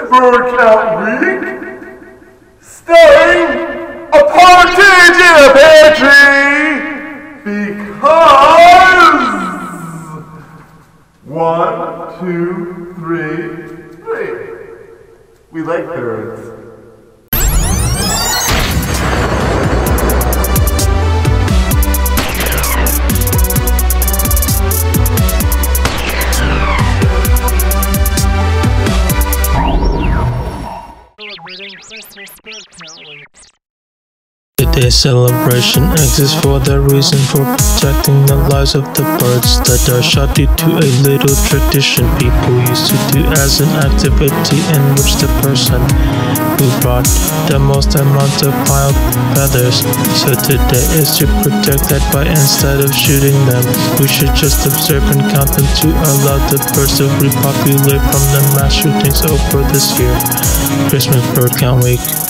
Bird Count Week, starring a partridge in a pear tree, because 1, 2, 3. We like birds. Today's celebration exists for the reason for protecting the lives of the birds that are shot due to a little tradition people used to do as an activity in which the person who brought the most amount of piled feathers. So today is to protect that by instead of shooting them, we should just observe and count them to allow the birds to repopulate from the mass shootings over this year. Christmas Bird Count Week.